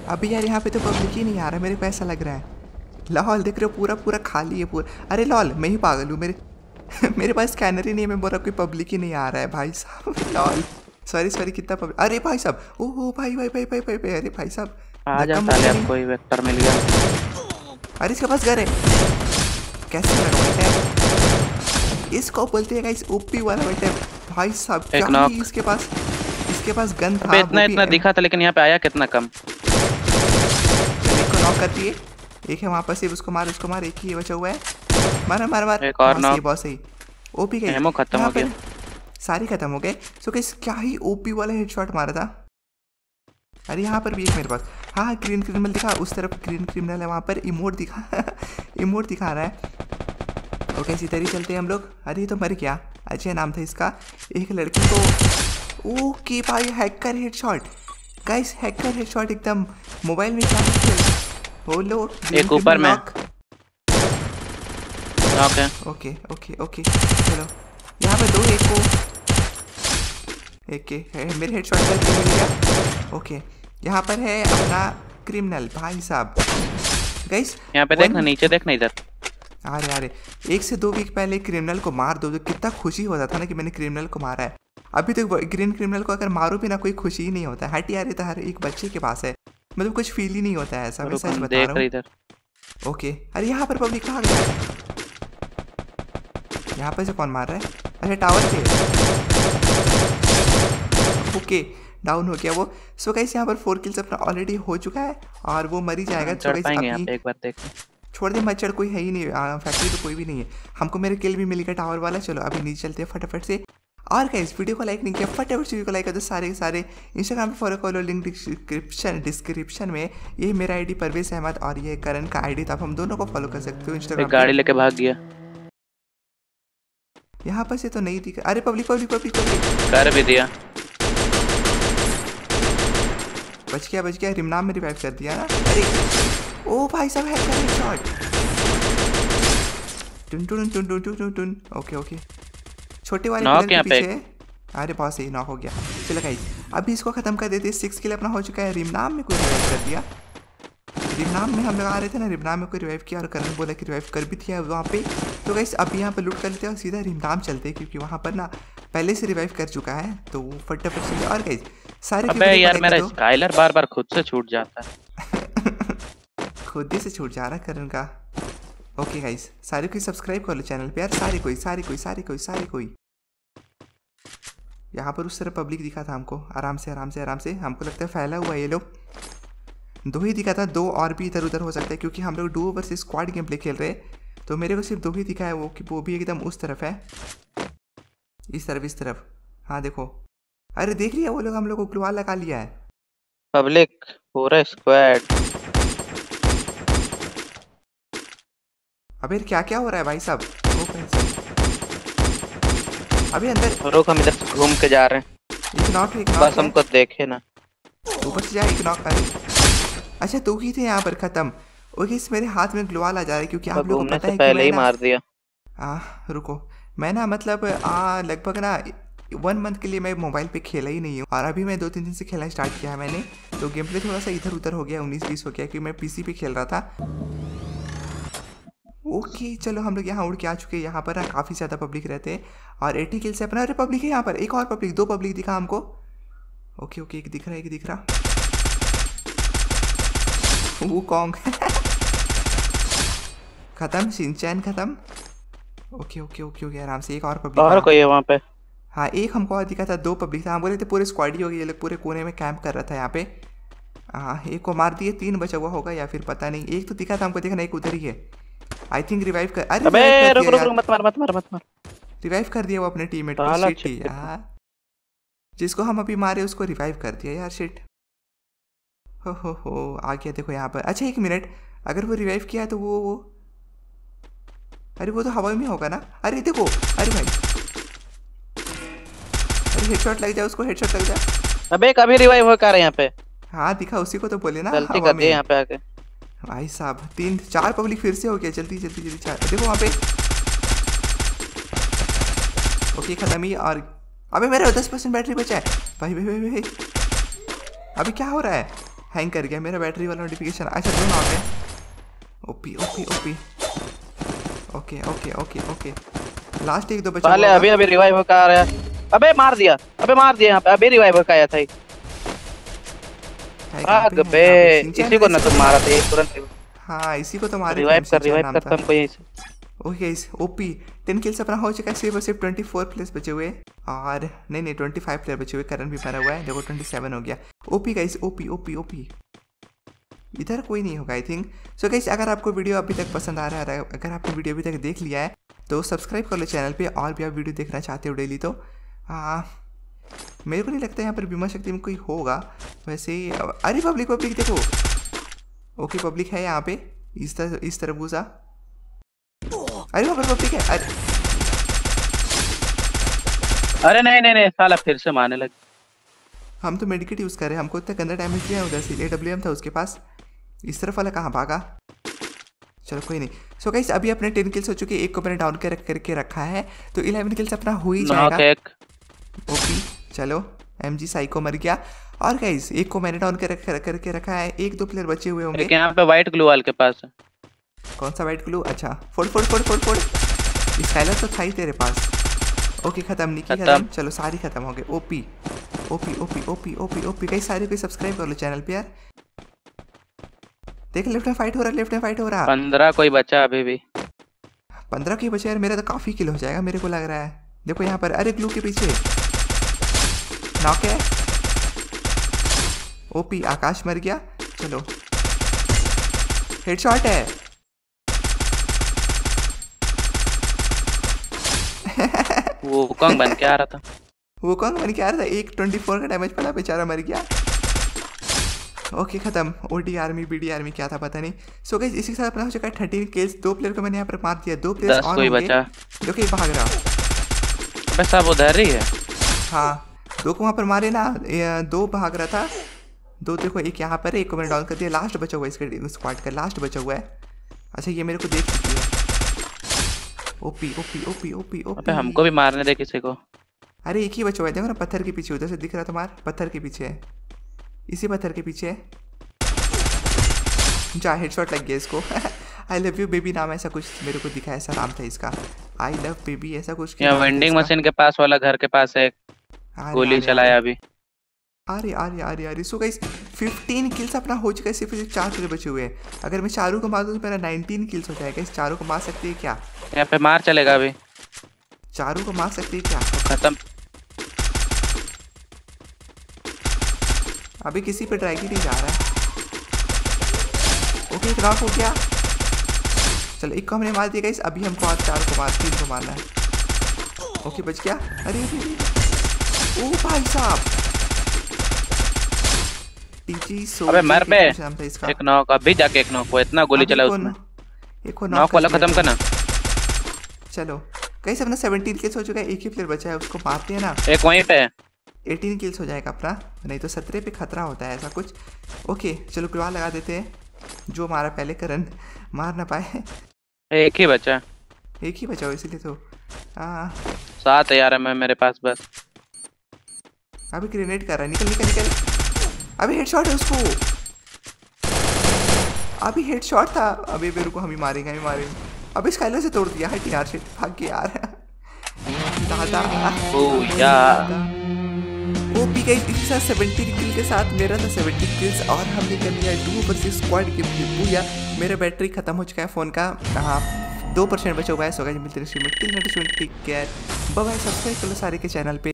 अभी यार यहाँ पे तो पब्लिक ही नहीं आ रहा, मेरे को ऐसा लग रहा है। लॉल देख रहे हो, पूरा पूरा खाली है पूरा। अरे लॉल मैं ही पागल हूँ, मेरे मेरे पास स्कैनर ही नहीं है, मैं बोल रहा कोई पब्लिक ही नहीं आ रहा है भाई साहब। लॉल सॉरी सॉरी, कितना पब्लिक। अरे भाई साहब, ओह भाई भाई भाई भाई भाई भाई, अरे भाई साहब आ जा धक्का मुक्का साले, नहीं। आपको ही वेक्टर मिल गया। अरे इसके पास घर है, कैसे लगा बेटा, इसको बोलते हैं गाइस ओपी वाला बेटा। भाई साहब क्या ही इसके पास गन था। इतना इतना दिखा था, लेकिन यहाँ पे आया कितना कम। एक को नॉक कर दिए, एक है वहाँ पर, सिर्फ उसको मार, उसको मार, एक ही बचा हुआ है। मार मार मार, एक और नॉक। बहुत सही। ओपी गई, एमो खत्म हो गया, सारे खत्म हो गए। सो गाइस क्या ही ओपी वाला हेडशॉट मारा था। अरे यहाँ पर भी एक मेरे पास, हाँ ग्रीन क्रिमिनल दिखा, उस तरफ ग्रीन क्रिमिनल है, वहाँ पर इमोट दिखा इमोट दिखा रहा है। ओके इसी तरह चलते हैं हम लोग। अरे ये तो मर गया, अजय नाम था इसका। एक लड़की को, ओके भाई hacker headshot guys, hacker headshot एकदम मोबाइल में क्या वो लो। एक ऊपर में नॉक है। ओके ओके ओके चलो, यहाँ पे दो, एक को एक के मेरे हेडशॉट करके मिल गया। ओके यहाँ पर है अपना क्रिमिनल भाई साहब। गाइस यहाँ पे देखना, नीचे देखना इधर। अरे अरे 1 से 2 वीक पहले क्रिमिनल को मार दो तो कितना खुशी होता था ना कि मैंने क्रिमिनल को मारा है। अभी तो ग्रीन क्रिमिनल को अगर मारो भी ना, कोई खुशी ही नहीं होता। हट यार, तो हर एक बच्चे के पास है, मतलब कुछ फील ही नहीं होता है ऐसा। मैं सच बता रहा हूँ। ओके अरे यहाँ पर पब्लिक कहाँ गया है? यहाँ पर से कौन मार रहा है? अच्छा टावर पे। ओके डाउन हो गया वो। सो गाइस यहाँ पर 4 किल्स अपना ऑलरेडी हो चुका है और वो मर ही जाएगा। चढ़ पाएंगे यहाँ पे, एक बार देख। छोड़ दे मच्छर, कोई है ही नहीं, फैक्ट्री तो कोई भी नहीं है। हमको मेरे किल भी मिल गया टावर वाला। चलो अभी नीचे चलते हैं फटाफट से। और गाइस वीडियो को लाइक नहीं किया, फटाफट वीडियो को लाइक कर दो सारे के सारे। इंस्टाग्राम पे फॉलो कर लो, लिंक डिस्क्रिप्शन में। ये मेरा आईडी परवेज अहमद और ये करण का आईडी था, आप हम दोनों को फॉलो कर सकते हो इंस्टाग्राम। गाड़ी लेके भाग गया, यहाँ पर से तो नहीं दिख। अरे पब्लिक पब्लिक पब्लिक पब्लिक कर भी दिया। बच गया, रिमनाम में रिवाइव कर दिया ना। अरे ओ भाई साहब हैकर शॉट। टुन टुन टुन टुन टुन टुन। ओके ओके छोटे वाले पिलर के पीछे। अरे बहुत सही नॉक हो गया। चलो गाइस अभी इसको खत्म कर देते हैं। 6 किल अपना हो चुका है। रिमनाम में कोई रिवाइव कर दिया। रिमनाम में हम लोग आ रहे थे ना, रिमनाम में कोई रिवाइव किया और करण बोला कि रिवाइव कर भी दिया वहाँ पे। तो गाइस अभी यहाँ पर लूट कर लेते हैं और सीधा रिमनाम चलते हैं, क्योंकि वहाँ पर ना पहले से रिवाइव कर चुका है तो वो फटाफट से। और गाइस सारे अबे यार मेरा स्काइलर बार बार खुद से छूट जाता है खुद ही से छूट जा रहा है करण का। ओके गाइस सारे कोई सब्सक्राइब कर लो चैनल पे यार, सारे कोई। यहाँ पर उस तरह पब्लिक दिखा था हमको, आराम से हमको लगता है फैला हुआ ये लोग। 2 ही दिखा था, 2 और भी इधर उधर हो सकता है, क्योंकि हम लोग duo versus squad game play खेल रहे हैं। तो मेरे को सिर्फ 2 ही दिखा है, वो भी एकदम उस तरफ है, इस तरफ। हाँ देखो, अरे देख लिया वो लोग हम लोग को ग्लू लगा लिया है। पब्लिक पूरा स्क्वाड। अबे क्या क्या हो रहा है भाई साहब? अभी अंदर रुक, हम इधर से घूम के जा रहे हैं। एक नॉक बस हमको देखे ना, ऊपर से जाए एक नॉक। अच्छा 2 ही थे यहाँ पर खत्म। ओके इस मेरे हाथ में ग्लोवाल आ जा रहा है, क्योंकि आप लोगों को पता है पहले ही मार दिया। रुको मैं ना मतलब लगभग ना 1 मंथ के लिए मैं मोबाइल पे खेला ही नहीं हूँ, और अभी मैं 2-3 दिन से खेलना स्टार्ट किया है मैंने। तो गेम प्ले थोड़ा सा इधर उधर हो गया, 19-20 हो गया, क्योंकि मैं पीसी पे खेल रहा था। ओके चलो हम लोग यहाँ उड़ के आ चुके हैं। यहाँ पर काफ़ी ज़्यादा पब्लिक रहते हैं और 80 किल से अपना। अरे पब्लिक है यहाँ पर, एक और पब्लिक, 2 पब्लिक दिखा हमको। ओके एक दिख रहा वो कॉन्ग खत्म, शिनचैन खत्म। ओके आराम से। एक और पब्लिक और कोई है वहाँ पे? हाँ एक हमको और दिखा था, 2 पब्लिक था। हम बोले थे पूरे स्क्वाड ही हो गए, ये लोग पूरे कोने में कैंप कर रहा था यहाँ पे। हाँ एक को मार दिए, 3 बचा हुआ होगा या फिर पता नहीं। एक तो दिखा था हमको, देखना एक उधर ही है आई थिंक। रिवाइव कर, अरे रुक मत मार। रिवाइव कर दिया वो अपने टीममेट को। शिट यार, जिसको हम अभी मारे उसको रिवाइव कर दिया यार, शिट। हो आ गया देखो यहाँ पर। अच्छा 1 मिनट, अगर वो रिवाइव किया है तो वो अरे वो तो हवा में होगा ना। अरे देखो, अरे भाई, अरे हेडशॉट लग जाए उसको, हेडशॉट लग जाए। अबे कभी रिवाइव हो कर यहाँ पे? हाँ दिखा, उसी को तो बोले ना गलती कर दी यहाँ पे आके भाई साहब। 3-4 पब्लिक फिर से हो गया। जल्दी 4 देखो वहाँ पे। ओके खत्म ही। और अबे मेरा 10% बैटरी बचा है भाई। अभी क्या हो रहा है? हैंग कर गया मेरा बैटरी वाला नोटिफिकेशन। अच्छा दोनों आ गए। OP OP OP. Okay okay okay okay last एक दो बचा पहले अभी अभी रिवाइव का आ रहा है। अबे मार दिया यहाँ पे अभी रिवाइव का आया था। भाग बे, इसी को ना तुम मारा था तुरंत। हाँ इसी को तो मारे। रिवाइव कर तुमको यहीं से। ओके गाइस ओपी 10 किल्स अपना हो चुका है। सिर्फ 24 प्लेयर्स बचे हुए और नहीं 25 प्लेयर बचे हुए। करण भी मरा हुआ है देखो 27 हो गया। OP guys OP OP OP. इधर कोई नहीं होगा आई थिंक। सो गाइस अगर आपको वीडियो अभी तक पसंद आ रहा है, अगर आपने वीडियो अभी तक देख लिया है तो सब्सक्राइब कर लो चैनल पे। और भी आप वीडियो देखना चाहते हो डेली तो मेरे को नहीं लगता यहाँ पर बीमा शक्ति में कोई होगा वैसे। अरे पब्लिक देखो। ओके पब्लिक है यहाँ पे इस तरफ घुसा। अरे वहाँ पर पब्लिक है। अरे नहीं साला फिर से मारने लग। हम तो मेडिकेट यूज़ कर रहे हैं, हमको इतना गंदा डैमेज दिया उधर से। AWM था उसके पास। इस तरफ वाला कहाँ भागा। चलो कोई नहीं। सो गाइस अभी अपने 10 किल्स हो चुके हैं। एक को मैंने डाउन करके रखा है तो 11 किल्स अपना हो ही जाएगा। ओपी चलो MG साइको मर गया। और गाइस एक को मैंने डाउन करके रखा है। 1-2 प्लेयर बचे हुए होंगे। यहाँ पे व्हाइट ग्लू वाल के पास है। कौन सा व्हाइट ग्लू। अच्छा फोड़। स्काइलर तो था ही तेरे पास। ओके खत्म निकी खत्म। चलो सारी खत्म हो गए। OP OP OP OP OP OP guys सारे को सब्सक्राइब कर लो चैनल पे यार। देख लेफ्ट में फाइट हो रहा। 15 कोई बचा अभी भी। 15 की बचा यार। मेरा तो काफी किल हो जाएगा मेरे को लग रहा है। देखो यहाँ पर अरे ग्लू के पीछे नॉक है। ओपी आकाश मर गया। चलो हेडशॉट है। वो कौन बन के आ रहा था। एक 24 का डैमेज पड़ा बेचारा मर गया। ओके खत्म। ओडी आर्मी बीडी आर्मी क्या था पता नहीं। सो गाइस इसी के साथ अपना हो चुका है 13 किल्स। 2 प्लेयर को मैंने यहाँ पर मार दिया। 2 प्लेयर्स और कोई बचा। देखो ये भाग रहा। अबे सब उधर ही है। हाँ 2 को वहाँ पर मारे ना। 2 भाग रहा था। 2 देखो एक यहाँ पर है। एक को मैंने डाउन कर दिया। लास्ट बचा हुआ है इसके स्क्वाड का। लास्ट बचा हुआ है। अच्छा ये मेरे को देख चुकी है। OP OP OP OP OP. हमको भी मारने दे किसी को। अरे एक ही बचा हुआ है देखो ना पत्थर के पीछे। उधर से दिख रहा तुम्हारा पत्थर के पीछे है। इसी पत्थर के पीछे है। जा हेडशॉट लग गया इसको। आई लव यू बेबी नाम ऐसा कुछ मेरे को दिखा। ऐसा नाम था इसका आई लव बेबी ऐसा कुछ। यहाँ वेंडिंग मशीन के पास वाला घर के पास है। गोली चलाया अभी। अरे सो गाइस 15 किल्स अपना हो चुका है। सिर्फ 4 प्लेयर बचे हुए हैं। अगर मैं चारों को मार दूं तो मेरा 19 किल्स हो जाएगा। इस चारों को मार सकते हैं क्या। यहाँ पे मार चलेगा अभी। चारों को मार सकते हैं क्या। खत्म। अभी किसी पे ड्रैग ही नहीं जा रहा है। ओके एक नॉक हो गया। चलो एक को हमने मार दिया गाइस। अभी हमको आज 3 को मारना है। ओके बच गया। अरे ओ भाई साहब अबे मर पे। एक नॉक अभी जाके एक नॉक को इतना गोली चला उसमें। एक और नॉक वाला खत्म करना। चलो गाइस अपना 17 किल्स हो चुका है। एक ही प्लेयर बचा है उसको मारते हैं ना। एक वहीं पे 18 किल्स हो जाएगा अपना। नहीं तो 17 पे खतरा होता है ऐसा कुछ। ओके चलो ग्लू लगा देते हैं। जो हमारा पहले करण मार ना पाए। एक ही बचा हो इसीलिए तो 7 यार है मैं मेरे पास बस। अभी ग्रेनेड कर रहा है। निकल। अभी हेडशॉट है उसको। अभी हेडशॉट था। अभी मेरे को हम ही मारेंगे। अभी स्काइलर से तोड़ दिया। हट यार शिट भाग के यार। दादा ओपी गाइस इसी साथ 17 किल के साथ मेरा था 70 किल्स। और हमने कर लिया 2 वर्सेस स्क्वाड गेम। भूया मेरा बैटरी खत्म हो चुका है फ़ोन का। 2% बचा हुआ है। सो गाइस मिलते हैं नेक्स्ट वीडियो में। Till next video take care bye bye. Subscribe कर लो सारे के चैनल पे।